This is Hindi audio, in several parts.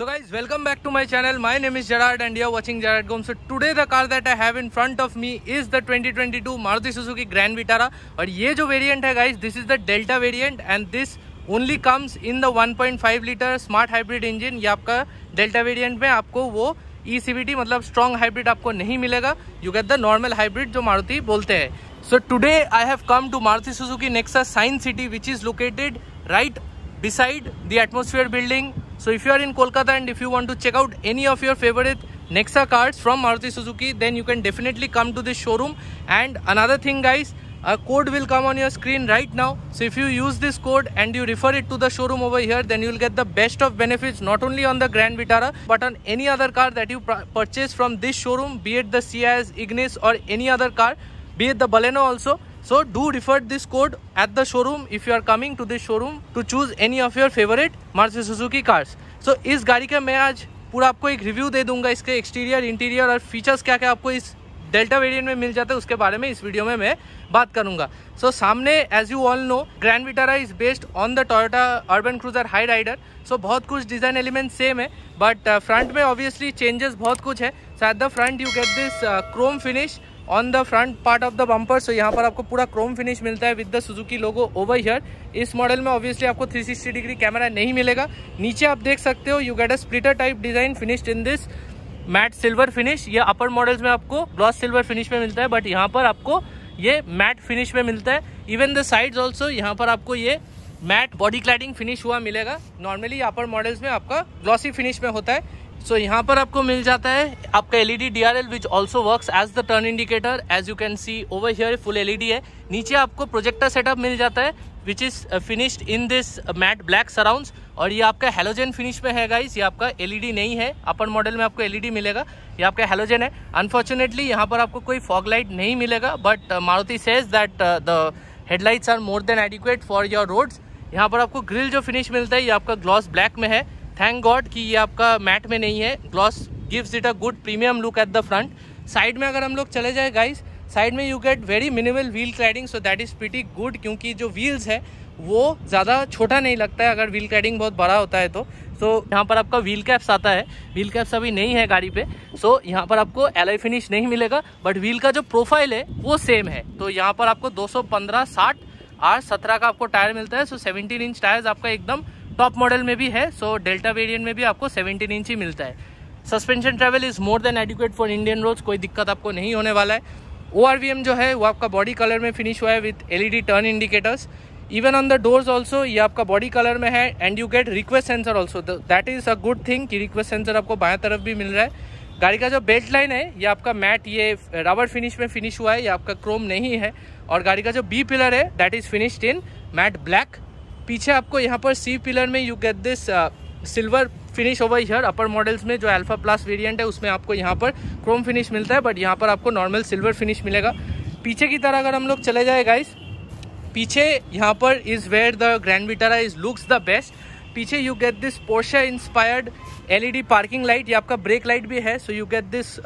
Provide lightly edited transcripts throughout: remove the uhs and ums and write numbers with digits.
So guys, welcome back to my channel. My name is Gerard and you are watching Gerard Gomes. So today the car that I have in front of me is the 2022 Maruti Suzuki Grand Vitara. और ये जो वेरिएंट है guys, this is the Delta variant and this only comes in the 1.5 liter smart hybrid engine. ये आपका Delta variant में आपको वो ECVT मतलब strong hybrid आपको नहीं मिलेगा. You get the normal hybrid जो मारुति बोलते हैं. So today I have come to Maruti Suzuki Nexa Science City, which is located right beside the Atmosphere building. So if you are in Kolkata and if you want to check out any of your favorite Nexa cars from Maruti Suzuki, then you can definitely come to this showroom. And another thing guys, a code will come on your screen right now. So if you use this code and you refer it to the showroom over here, then you will get the best of benefits not only on the Grand Vitara but on any other car that you purchase from this showroom, be it the Ciaz, Ignis or any other car, be it the Baleno also. So do refer this code at the showroom if you are coming to this showroom to choose any of your favorite Maruti Suzuki cars. So इस गाड़ी का मैं आज पूरा आपको एक रिव्यू दे दूंगा, इसके एक्सटीरियर, इंटीरियर और फीचर्स क्या क्या आपको इस डेल्टा वेरिएंट में मिल जाता है उसके बारे में इस वीडियो में मैं बात करूंगा. सो सामने as you all know Grand Vitara is based on the Toyota Urban Cruiser Hyryder. So बहुत कुछ डिजाइन एलिमेंट सेम है बट फ्रंट में ऑब्वियसली चेंजेस बहुत कुछ है. So at the front you get this chrome finish on the front part of the bumper. So यहाँ पर आपको पूरा क्रोम फिनिश मिलता है with the Suzuki logo over here. इस मॉडल में ऑब्वियसली आपको 360 डिग्री कैमरा नहीं मिलेगा. नीचे आप देख सकते हो you get a splitter type design finished in this matte silver finish. ये अपर मॉडल्स में आपको ग्लॉस सिल्वर फिनिश में मिलता है बट यहाँ पर आपको ये मैट फिनिश में मिलता है. इवन द साइड्स ऑल्सो यहाँ पर आपको ये मैट बॉडी क्लैडिंग फिनिश हुआ मिलेगा. नॉर्मली अपर मॉडल्स में आपका ग्लॉसी फिनिश में होता है. सो यहाँ पर आपको मिल जाता है आपका LED DRL which also works as the turn indicator. As you can see over here full LED है. नीचे आपको प्रोजेक्टर सेटअप मिल जाता है which is finished in this matte black surrounds. और ये आपका हेलोजन फिनिश में है गाइस, ये आपका LED नहीं है. अपर मॉडल में आपको LED मिलेगा, ये आपका हेलोजन है. अनफॉर्चुनेटली यहाँ पर आपको कोई फॉग लाइट नहीं मिलेगा but Maruti says that the headlights are more than adequate for your roads. यहाँ पर आपको ग्रिल जो फिनिश मिलता है ये आपका ग्लॉस ब्लैक में है. थैंक गॉड कि ये आपका मैट में नहीं है. Gloss gives it a good premium look at the front. Side में अगर हम लोग चले जाए गाइस, साइड में you get very minimal wheel cladding. So that is pretty good क्योंकि जो व्हील्स है वो ज़्यादा छोटा नहीं लगता है अगर व्हील क्लैडिंग बहुत बड़ा होता है तो. सो यहाँ पर आपका व्हील कैप्स आता है. व्हील कैप्स अभी नहीं है गाड़ी पे. सो यहाँ पर आपको एलॉय फिनिश नहीं मिलेगा बट व्हील का जो प्रोफाइल है वो सेम है. तो यहाँ पर आपको 215/60 R17 का आपको टायर मिलता है. सो 17 इंच टायर्स आपका एकदम टॉप मॉडल में भी है. सो डेल्टा वेरिएंट में भी आपको 17 इंच ही मिलता है. Suspension travel is more than adequate for Indian roads. कोई दिक्कत आपको नहीं होने वाला है. ORVM जो है वो आपका बॉडी कलर में फिनिश हुआ है with LED turn indicators. Even on the doors also ये आपका बॉडी कलर में है and you get request sensor also. That is a good thing कि रिक्वेस्ट सेंसर आपको बाएं तरफ भी मिल रहा है. गाड़ी का जो बेल्ट लाइन है ये आपका मैट ये रबर फिनिश में फिनिश हुआ है, ये आपका क्रोम नहीं है. और गाड़ी का जो बी पिलर है that is finished in matte black. पीछे आपको यहाँ पर सी पिलर में you get this silver finish over here. Upper models में जो अल्फा प्लस वेरिएंट है उसमें आपको यहाँ पर क्रोम फिनिश मिलता है बट यहाँ पर आपको नॉर्मल सिल्वर फिनिश मिलेगा. पीछे की तरह अगर हम लोग चले जाए गाइस, पीछे यहाँ पर is where the Grand Vitara is looks the best. पीछे you get this Porsche inspired LED parking light. ये आपका ब्रेक लाइट भी है. So you get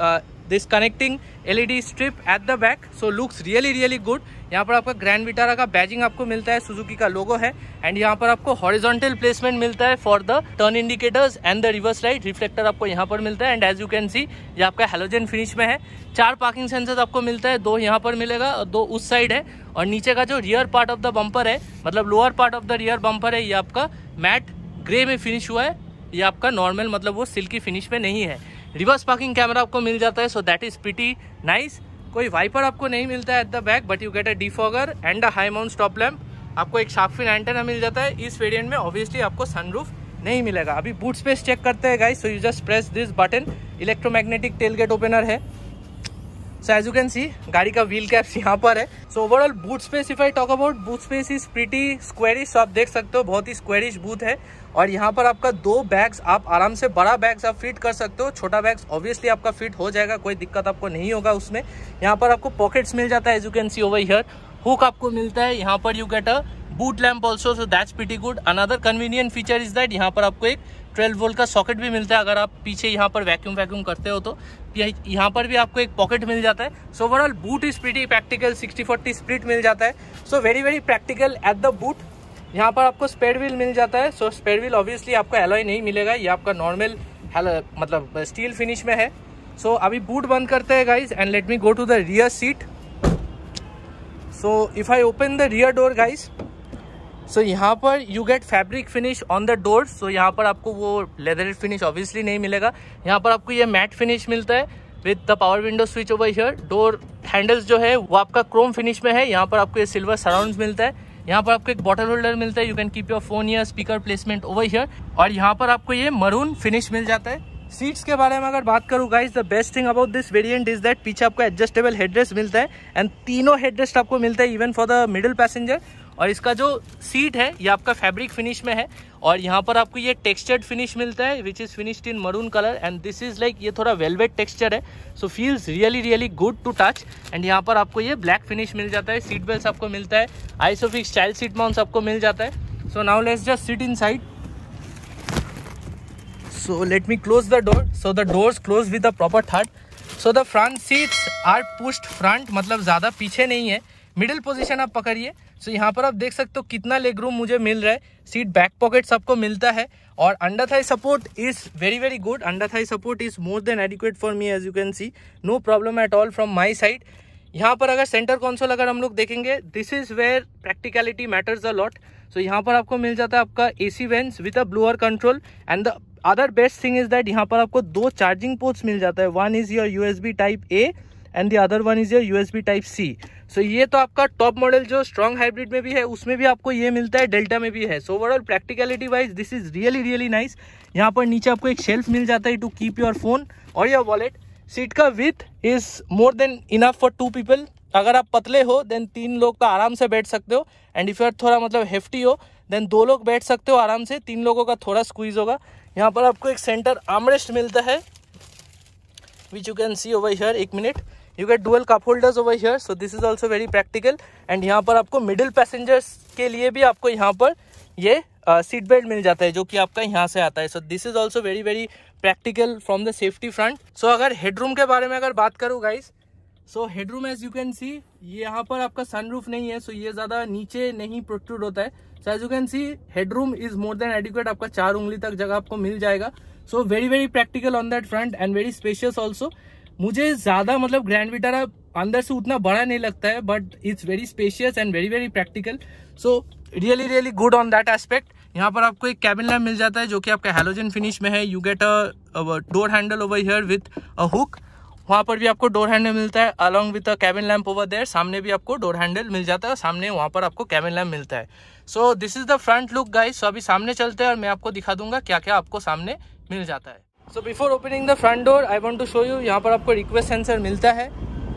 this connecting LED strip at the back. So looks really good. यहाँ पर आपका ग्रैंड विटारा का बैजिंग आपको मिलता है, सुजुकी का लोगो है एंड यहाँ पर आपको हॉरिजॉन्टल प्लेसमेंट मिलता है for the turn indicators and the reverse light. Reflector आपको यहाँ पर मिलता है and as you can see ये आपका हेलोजन फिनिश में है. 4 पार्किंग सेंसर्स आपको मिलता है, 2 यहाँ पर मिलेगा और 2 उस साइड है. और नीचे का जो rear part of the bumper है मतलब lower part of the rear bumper है ये आपका मैट ग्रे में फिनिश हुआ है. ये आपका नॉर्मल मतलब वो सिल्की फिनिश में नहीं है. रिवर्स पार्किंग कैमरा आपको मिल जाता है. So that is pretty nice. कोई वाइपर आपको नहीं मिलता है at the back but you get a defogger and a high mount stop lamp. आपको एक शार्क फिन एंटेना मिल जाता है. इस वेरिएंट में ऑब्वियसली आपको सनरूफ नहीं मिलेगा. अभी बूट स्पेस चेक करते हैं guys. So you just press this button. Electromagnetic tailgate opener है. So as you can see गाड़ी का व्हील कैप्स यहाँ पर है. So overall boot space if I talk about, boot space is pretty squarish. So आप देख सकते हो बहुत ही स्क्वेरिश बूथ है. और यहाँ पर आपका 2 बैग्स आप आराम से, बड़ा बैग्स आप फिट कर सकते हो. छोटा बैग्स ऑब्वियसली आपका फिट हो जाएगा, कोई दिक्कत आपको नहीं होगा उसमें. यहाँ पर आपको पॉकेट्स मिल जाता है as you can see over here. Hook आपको मिलता है. यहाँ पर you get a boot lamp also. So that's pretty good. Another convenient feature is that यहाँ पर आपको एक 12 वोल्ट का सॉकेट भी मिलता है. अगर आप पीछे यहाँ पर वैक्यूम करते हो तो यहाँ पर भी आपको एक पॉकेट मिल जाता है. So overall boot is pretty practical. 60-40 split मिल जाता है. So very practical at the boot. यहाँ पर आपको स्पेयर व्हील मिल जाता है। सो स्पेयर व्हील ऑब्वियसली आपको एलॉय नहीं मिलेगा, ये आपका नॉर्मल मतलब स्टील फिनिश में है। सो अभी बूट बंद करते हैं guys and let me go to the rear seat. So if I open the rear door guys, so यहाँ पर you get fabric finish on the door. So यहाँ पर आपको वो लेदर फिनिश ऑब्वियसली नहीं मिलेगा, यहाँ पर आपको ये मैट फिनिश मिलता है with the power window switch over here. Door handles जो है वो आपका क्रोम फिनिश में है, यहाँ पर आपको ये सिल्वर सराउंड्स मिलता है। यहाँ पर आपको एक बॉटल होल्डर मिलता है, you can keep your phone या स्पीकर प्लेसमेंट ओवर हियर। और यहाँ पर आपको ये मरून फिनिश मिल जाता है। सीट्स के बारे में अगर बात करूँ guys, the best thing about this variant is that पीछे आपको एडजस्टेबल हेडरेस्ट मिलता है एंड तीनों हेडरेस्ट आपको मिलता है even for the middle passenger. और इसका जो सीट है ये आपका फैब्रिक फिनिश में है और यहाँ पर आपको ये टेक्सचर्ड फिनिश मिलता है which is finished in maroon colour and this is like ये थोड़ा वेलवेट टेक्सचर है, so feels really good to touch. And यहाँ पर आपको ये ब्लैक फिनिश मिल जाता है। सीट बेल्ट आपको मिलता है, आइसोफिक्स चाइल्ड सीट माउंट्स आपको मिल जाता है। So now let's just sit inside. So let me close the door. So the doors close with a proper thud. So the front seats are pushed front, मतलब ज़्यादा पीछे नहीं है, मिडिल पोजीशन आप पकड़िए। सो यहाँ पर आप देख सकते हो कितना लेग रूम मुझे मिल रहा है। सीट बैक पॉकेट सबको मिलता है और under thigh support is very good. Under thigh support is more than adequate for me, as you can see, no problem at all from my side. यहाँ पर अगर सेंटर कंसोल अगर हम लोग देखेंगे, this is where practicality matters a lot. So यहाँ पर आपको मिल जाता है आपका AC vents with a blower control and the other best thing is that यहाँ पर आपको 2 चार्जिंग पोर्ट्स मिल जाता है। One is your USB type A and the other one is your USB type C। So ये तो आपका टॉप मॉडल जो स्ट्रॉन्ग हाइब्रिड में भी है उसमें भी आपको ये मिलता है, डेल्टा में भी है। So overall practicality wise this is really nice. यहाँ पर नीचे आपको एक शेल्फ मिल जाता है टू कीप योर फोन और योर वॉलेट। सीट का width is more than enough for 2 people. अगर आप पतले हो देन 3 लोग का आराम से बैठ सकते हो एंड इफ यू आर थोड़ा मतलब हेफ्टी हो देन 2 लोग बैठ सकते हो आराम से, 3 लोगों का थोड़ा स्क्वीज होगा। यहाँ पर आपको एक सेंटर आर्मरेस्ट मिलता है which you can see over here. एक minute, you get dual cup holders over here, so this is also very practical. And यहाँ पर आपको मिडिल पैसेंजर्स के लिए भी आपको यहाँ पर ये सीट बेल्ट मिल जाता है जो कि आपका यहाँ से आता है। So this is also very practical from the safety front. So अगर हेडरूम के बारे में अगर बात करूँ guys, so headroom as you can see ये यहाँ पर आपका सनरूफ नहीं है, सो ये ज्यादा नीचे नहीं प्रोट्रूड होता है। So as you can see headroom is more than adequate, आपका 4 उंगली तक जगह आपको मिल जाएगा। So very practical on that front end very spacious also. मुझे ज्यादा मतलब ग्रैंड विटारा अंदर से उतना बड़ा नहीं लगता है but it's very spacious and very practical. So really good on that aspect. यहाँ पर आपको एक कैबिन लैम्प मिल जाता है जो कि आपका हैलोजन फिनिश में है। You get a door handle over here with a hook, वहाँ पर भी आपको डोर हैंडल मिलता है along with a cabin lamp over there. सामने भी आपको डोर हैंडल मिल जाता है, सामने वहाँ पर आपको कैबिन लैम्प मिलता है। So this is the front look guys. So अभी सामने चलते हैं और मैं आपको दिखा दूंगा क्या क्या आपको सामने मिल जाता है। So before opening the front door I want to show you, यहाँ पर आपको रिक्वेस्ट सेंसर मिलता है।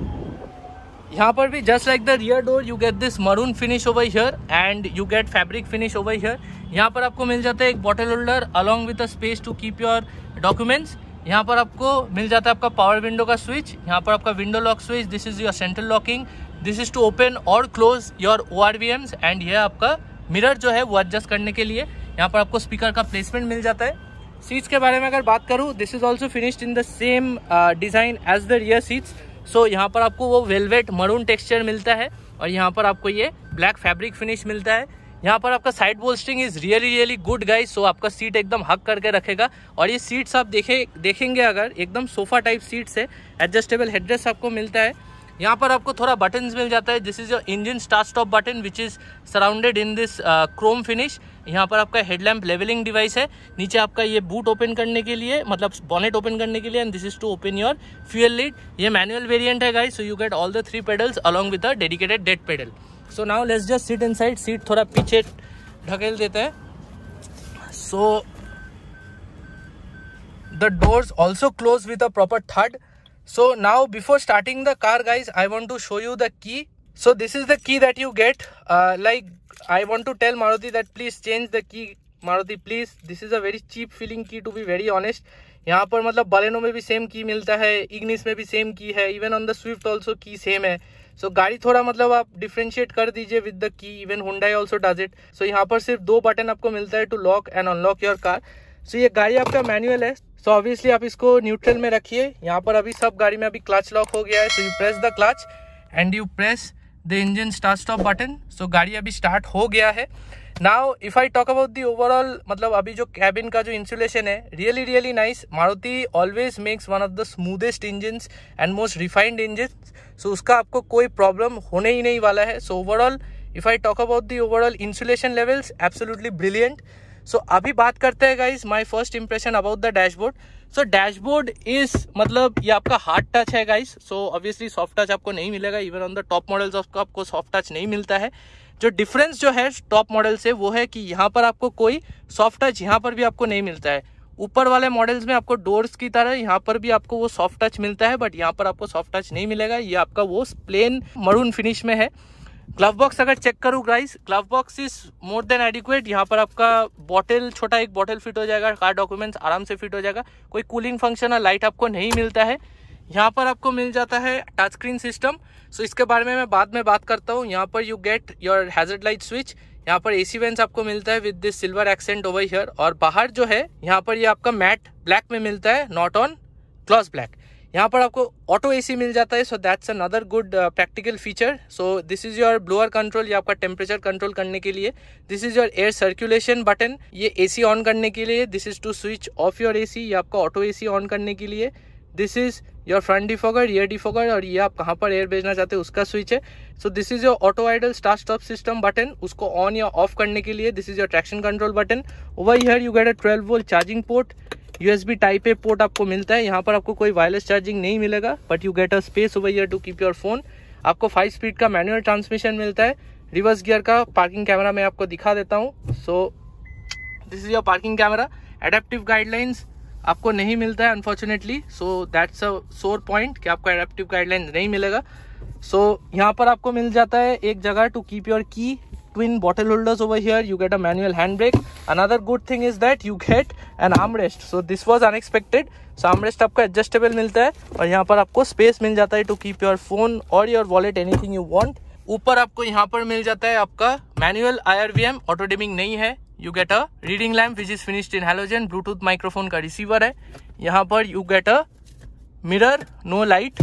यहाँ पर भी just like the rear door you get this maroon finish over here and you get fabric finish over here. यहाँ पर आपको मिल जाता है एक bottle holder along with a space to keep your documents. यहाँ पर आपको मिल जाता है आपका पावर विंडो का स्विच, यहाँ पर आपका window lock switch, this is your central locking, this is to open और क्लोज योर ORVMs एंड ये आपका मिरर जो है वो एडजस्ट करने के लिए। यहाँ पर आपको स्पीकर का प्लेसमेंट मिल जाता है। सीट्स के बारे में अगर बात करूँ, this is also finished in the same design as the rear seats. So यहाँ पर आपको वो वेलवेट मरून टेक्सचर मिलता है और यहाँ पर आपको ये ब्लैक फैब्रिक फिनिश मिलता है। यहाँ पर आपका side bolstering is really good guys. So आपका सीट एकदम हक करके रखेगा और ये सीट्स आप देखेंगे अगर एकदम सोफा टाइप सीट्स है। एडजस्टेबल हेडरेस्ट आपको मिलता है। यहाँ पर आपको थोड़ा बटन्स मिल जाता है, this is your engine start stop button which is surrounded in this chrome finish. यहाँ पर आपका हेडलैम्प लेवलिंग डिवाइस है, नीचे आपका ये बूट ओपन करने के लिए मतलब बॉनेट ओपन करने के लिए and this is to open your fuel lid. ये मैनुअल वेरिएंट है guys, so you get all the 3 pedals along with a dedicated dead pedal. So now let's just sit inside. Seat थोड़ा पीछे ढकेल देते हैं। So the doors also close with a proper थर्ड। So now before starting the car guys, I want to show you the key. So this is the key that you get. Like I want to tell Maruti that please change the key. Maruti please, this is a very cheap feeling key to be very honest. यहाँ पर मतलब बलेनो में भी सेम की मिलता है, इग्निस में भी सेम की है, even on the Swift also key same है। सो गाड़ी थोड़ा मतलब आप डिफ्रेंशिएट कर दीजिए with the key, even Hyundai also does it. So यहाँ पर सिर्फ 2 बटन आपको मिलता है to lock and unlock your car. So ये गाड़ी आपका मैनुअल है, सो ऑब्वियसली आप इसको न्यूट्रल में रखिए। यहाँ पर अभी सब गाड़ी में अभी क्लच लॉक हो गया है। So you press the clutch and you press the engine start stop button. So गाड़ी अभी स्टार्ट हो गया है। Now if I talk about the overall, मतलब अभी जो कैबिन का जो इंसुलेशन है, really nice. Maruti always makes one of the smoothest engines and most refined engines, so उसका आपको कोई प्रॉब्लम होने ही नहीं वाला है. So overall if I talk about the overall insulation levels, absolutely brilliant. So अभी बात करते हैं guys my first impression about the dashboard. So dashboard is, मतलब ये आपका हार्ड टच है guys. So obviously soft touch आपको नहीं मिलेगा, even on the top models आपको सॉफ्ट टच नहीं मिलता है. जो डिफरेंस जो है टॉप मॉडल से वो है कि यहाँ पर आपको कोई सॉफ्ट टच यहाँ पर भी आपको नहीं मिलता है. ऊपर वाले मॉडल्स में आपको डोर्स की तरह यहाँ पर भी आपको वो सॉफ्ट टच मिलता है, बट यहाँ पर आपको सॉफ्ट टच नहीं मिलेगा. ये आपका वो प्लेन मरून फिनिश में है. ग्लव बॉक्स अगर चेक करूँ guys, glove box is more than adequate. यहाँ पर आपका बॉटल, छोटा एक बॉटल फिट हो जाएगा, कार डॉक्यूमेंट्स आराम से फिट हो जाएगा. कोई कूलिंग फंक्शन और लाइट आपको नहीं मिलता है. यहाँ पर आपको मिल जाता है टच स्क्रीन सिस्टम. सो इसके बारे में मैं बाद में बात करता हूँ. यहाँ पर you get your hazard light switch. यहाँ पर एसी वेंट्स आपको मिलता है with this silver accent over here. और बाहर जो है यहाँ पर ये आपका मैट ब्लैक में मिलता है, नॉट ऑन ग्लॉस ब्लैक. यहाँ पर आपको ऑटो एसी मिल जाता है. So that's another good practical feature. So this is your blower control, ये आपका टेम्परेचर कंट्रोल करने के लिए. This is your air circulation button, ये एसी ऑन करने के लिए. This is to switch off your AC, ये आपका ऑटो एसी ऑन करने के लिए. This is your front defogger, rear defogger, और ये आप कहाँ पर एयर भेजना चाहते हैं उसका स्विच है. So this is your auto idle start stop system button, उसको ऑन या ऑफ करने के लिए. This is your traction control button. Over here you get a 12 volt charging port. USB type A port आपको मिलता है. यहाँ पर आपको कोई वायरलेस चार्जिंग नहीं मिलेगा, but you get a space over here to keep your phone. आपको 5 स्पीड का मैनुअल ट्रांसमिशन मिलता है. रिवर्स गियर का पार्किंग कैमरा मैं आपको दिखा देता हूँ. So this is your parking camera. Adaptive guidelines आपको नहीं मिलता है अनफॉर्चुनेटली. सो दैट्स अ सोर पॉइंट कि आपको एडेप्टिव गाइडलाइंस नहीं मिलेगा. सो यहाँ पर आपको मिल जाता है एक जगह to keep your key. Twin bottle holders over here. You get a manual handbrake. Another good thing is that you get an armrest. So this was unexpected. So armrest आपका adjustable मिलता है और यहाँ पर आपको space मिल जाता है to keep your phone or your wallet, anything you want. ऊपर आपको यहाँ पर मिल जाता है आपका manual IRVM, auto dimming नहीं है. You get a reading lamp which is finished in halogen. Bluetooth microphone का receiver है. यहाँ पर you get a mirror, no light.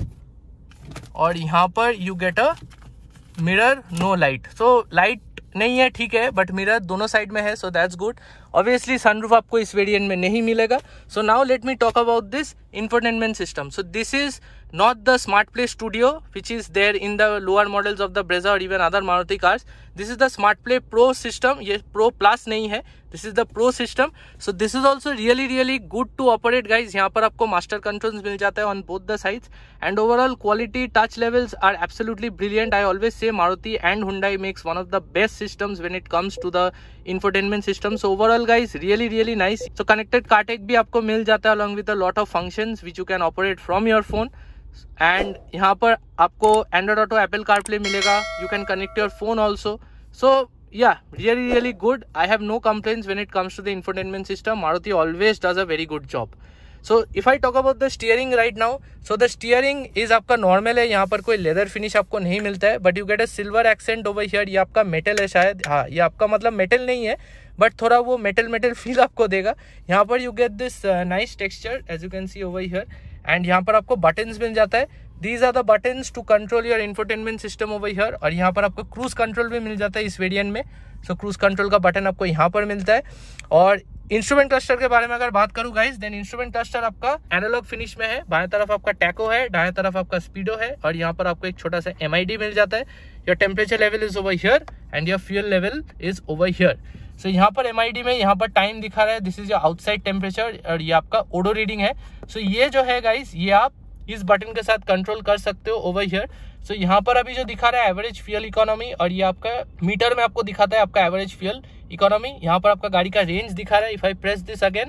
और यहाँ पर you get a mirror, no light. So light नहीं है, ठीक है, बट मिरर दोनों साइड में है. So that's good. Obviously sunroof आपको इस वेरिएंट में नहीं मिलेगा. So now let me talk about this infotainment system. So this is not the Smart Play Studio which is there in the lower models of the Brezza or even other Maruti cars. This is the Smart Play Pro system. ये Pro Plus नहीं है, this is the Pro system. So this is also really good to operate guys. यहाँ पर आपको master controls मिल जाता है on both the sides and overall quality touch levels are absolutely brilliant. I always say Maruti and Hyundai makes one of the best systems when it comes to the infotainment system. So overall guys really nice. So connected car tech भी आपको मिल जाता है along with a lot of functions which you can operate from your phone. And यहाँ पर आपको एंड्रॉइड ऑटो, एप्पल कारप्ले मिलेगा. You can connect your phone also. So yeah really good. I have no complaints when it comes to the infotainment system. Maruti always does a very good job. So if I talk about the steering right now, so the steering is आपका नॉर्मल है. यहाँ पर कोई लेदर फिनिश आपको नहीं मिलता है, but you get a silver accent over here. ये आपका मेटल है शायद, हाँ ये आपका मतलब मेटल नहीं है, बट थोड़ा वो मेटल फील आपको देगा. यहाँ पर you get this nice texture as you can see over here. And यहाँ पर आपको बटन्स मिल जाता है. These are the buttons to control your infotainment system over here. और यहाँ पर आपको क्रूज कंट्रोल भी मिल जाता है इस वेरिएंट में. सो क्रूज कंट्रोल का बटन आपको यहाँ पर मिलता है. और इंस्ट्रूमेंट क्लस्टर के बारे में अगर बात करूँ गाइस, देन इंस्ट्रूमेंट क्लस्टर आपका एनालॉग फिनिश में है. बाएं तरफ आपका टैको है, दाएं तरफ आपका स्पीडो है, और यहाँ पर आपको एक छोटा सा MID मिल जाता है. Your temperature level is over here and your fuel level is over here. So यहाँ पर MID में यहाँ पर टाइम दिखा रहा है. This is your outside temperature और ये आपका ओडो रीडिंग है. सो ये जो है गाइस, ये आप इस बटन के साथ कंट्रोल कर सकते हो ओवर हियर. सो यहाँ पर अभी जो दिखा रहा है एवरेज फ्यूल इकोनॉमी, और ये आपका मीटर में आपको दिखाता है आपका एवरेज फ्यूल इकोनॉमी. यहाँ पर आपका गाड़ी का रेंज दिखा रहा है. If I press this again,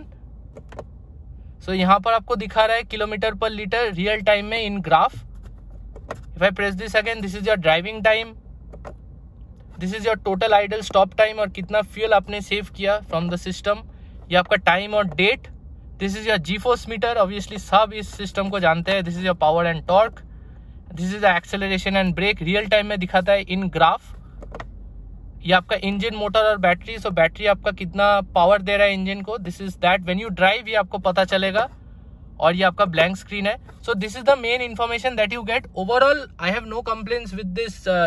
so यहाँ पर आपको दिखा रहा है किलोमीटर पर लीटर रियल टाइम में in graph. If I press this again, this is your driving time, this is your total idle stop time और कितना फ्यूल आपने सेव किया फ्रॉम द सिस्टम. ये आपका टाइम और date. This is your G-force meter, obviously सब इस सिस्टम को जानते हैं. This is your power and torque. This is the acceleration and brake, real time में दिखाता है इन ग्राफ. ये आपका इंजन, मोटर और बैटरी. सो बैटरी आपका कितना पावर दे रहा है इंजन को, this is that. When you drive ये आपको पता चलेगा. और ये आपका ब्लैंक स्क्रीन है. So this is the main information that you get. Overall I have no complaints with this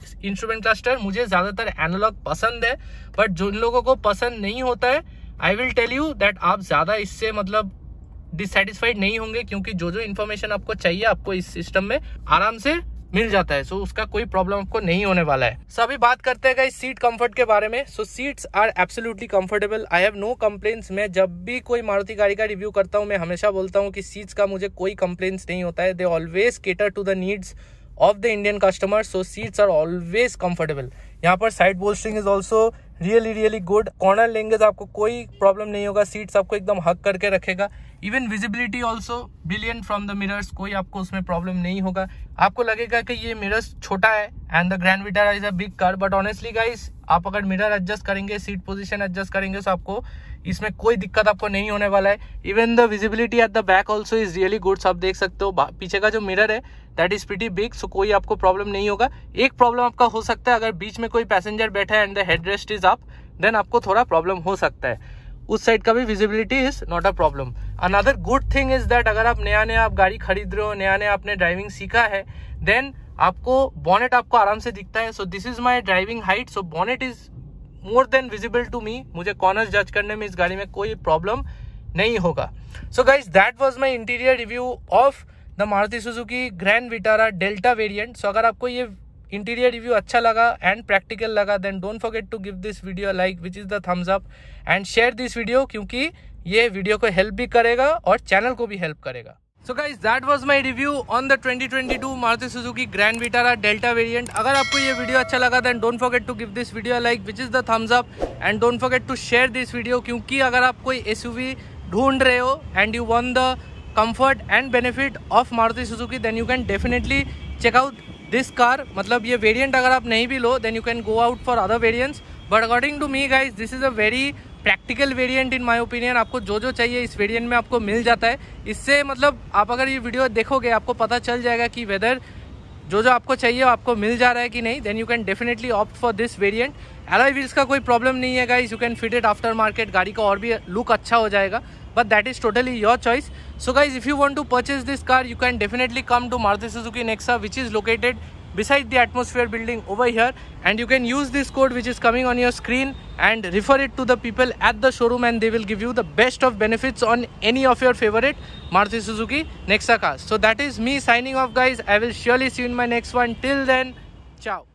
instrument cluster. मुझे ज्यादातर एनालॉग पसंद है, बट जिन लोगों को पसंद नहीं होता है, I will tell you that आप ज्यादा इससे मतलब डिससेटिस्फाइड नहीं होंगे, क्योंकि जो जो इन्फॉर्मेशन आपको चाहिए आपको इस सिस्टम में आराम से मिल जाता है। सो उसका कोई प्रॉब्लम आपको नहीं होने वाला है। सो अभी बात करते हैं गाइस सीट कंफर्ट के बारे में। So seats are absolutely comfortable, I have no complaints. मैं जब भी कोई मारुति गाड़ी का रिव्यू करता हूँ मैं हमेशा बोलता हूँ कि सीट्स का मुझे कोई कंप्लेंट्स नहीं होता है। They always cater to the needs of the Indian customer, so seats are always comfortable. यहाँ पर side bolstering is also really good. Corner लेंगे तो आपको कोई प्रॉब्लम नहीं होगा, सीट्स आपको एकदम हक करके रखेगा। Even visibility also brilliant from the mirrors, कोई आपको उसमें प्रॉब्लम नहीं होगा। आपको लगेगा कि ये मिरर्स छोटा है and the Grand Vitara is a big car, but honestly guys आप अगर मिरर एडजस्ट करेंगे, सीट पोजीशन एडजस्ट करेंगे, तो आपको इसमें कोई दिक्कत आपको नहीं होने वाला है। Even the visibility at the back also is really good. आप देख सकते हो पीछे का जो मिरर है that is pretty big, so कोई आपको प्रॉब्लम नहीं होगा। एक प्रॉब्लम आपका हो सकता है अगर बीच में कोई पैसेंजर बैठा है and the headrest is up, then आपको थोड़ा प्रॉब्लम हो सकता है। उस साइड का भी visibility is not a problem. Another good thing is that अगर आप नया आप गाड़ी खरीद रहे हो, नया आपने ड्राइविंग सीखा है, देन आपको बॉनेट आपको आराम से दिखता है। So this is my driving height, so bonnet is more than visible to me. मुझे कॉर्नर्स जज करने में इस गाड़ी में कोई प्रॉब्लम नहीं होगा। So guys that was my interior review of the Maruti Suzuki grand Vitara Delta variant. So अगर आपको ये इंटीरियर रिव्यू अच्छा लगा एंड प्रैक्टिकल लगा, then don't forget to give this video like which is the thumbs up and share this video, क्योंकि ये वीडियो को हेल्प भी करेगा और चैनल को भी हेल्प करेगा। So guys, that was my review on the 2022 Maruti Suzuki Grand Vitara Delta variant. अगर आपको ये वीडियो अच्छा लगा then don't forget to give this video a like which is the thumbs up and don't forget to share this video, क्योंकि अगर आप कोई SUV ढूंढ रहे हो and you want the comfort and benefit of Maruti Suzuki, then you can definitely check out this car. मतलब ये variant अगर आप नहीं भी लो then you can go out for other variants, but according to me guys this is a very practical variant in my opinion. आपको जो जो चाहिए इस वेरिएंट में आपको मिल जाता है। इससे मतलब आप अगर ये वीडियो देखोगे आपको पता चल जाएगा कि वेदर जो जो आपको चाहिए आपको मिल जा रहा है कि नहीं, then you can definitely opt for this variant. Alloy wheels का कोई प्रॉब्लम नहीं है guys, you can fit it aftermarket, गाड़ी का और भी लुक अच्छा हो जाएगा, but that is totally your choice. So guys, if you want to purchase this car, you can definitely come to Maruti Suzuki Nexa, which is located beside the Atmosphere building over here, and you can use this code which is coming on your screen and refer it to the people at the showroom, and they will give you the best of benefits on any of your favorite Maruti Suzuki Nexa cars. So that is me signing off guys. I will surely see you in my next one. Till then, ciao.